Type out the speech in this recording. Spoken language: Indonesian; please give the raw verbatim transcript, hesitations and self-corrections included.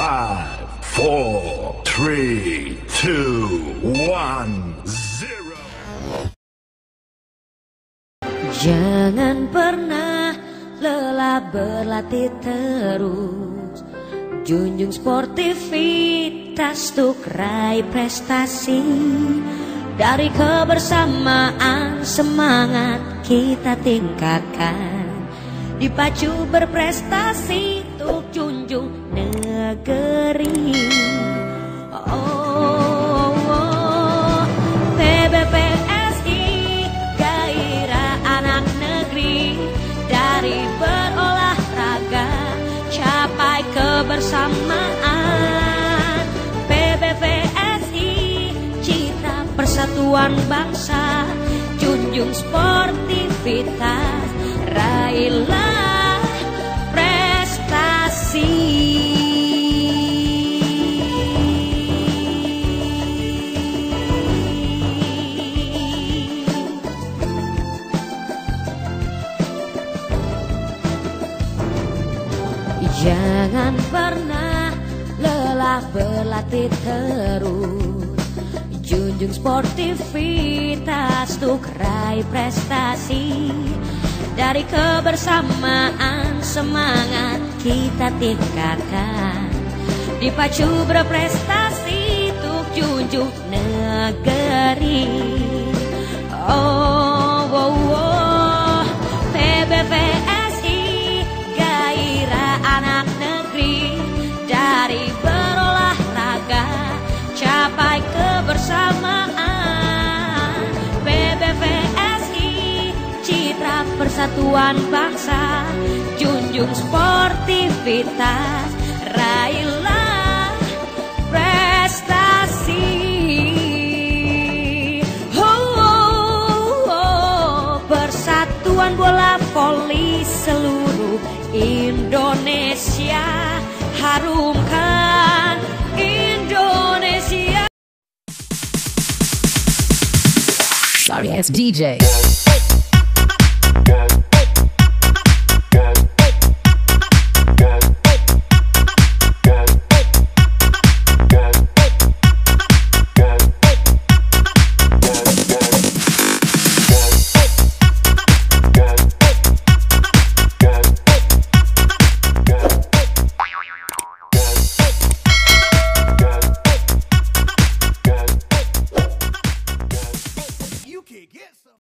Five, four, three, two, one, zero. Jangan pernah lelah berlatih terus, junjung sportivitas untuk raih prestasi. Dari kebersamaan semangat kita tingkatkan, dipacu berprestasi untuk junjung negeri. Oh, oh, oh. P B P S I gairah anak negeri, dari berolahraga capai kebersamaan. P B P S I citra persatuan bangsa, junjung sportivitas, raihlah prestasi. Jangan pernah lelah berlatih terus, junjung sportivitas untuk raih prestasi. Dari kebersamaan semangat kita tingkatkan, dipacu berprestasi untuk junjung negeri. Oh, oh, oh. P B P S I gairah anak negeri, dari berolahraga capai kebersamaan. P B P S I citra persatuan bangsa, junjung sportivitas, raihlah prestasi. Oh, oh, oh. Persatuan bola voli seluruh Indonesia, harumkan Indonesia. Sorry, it's D J.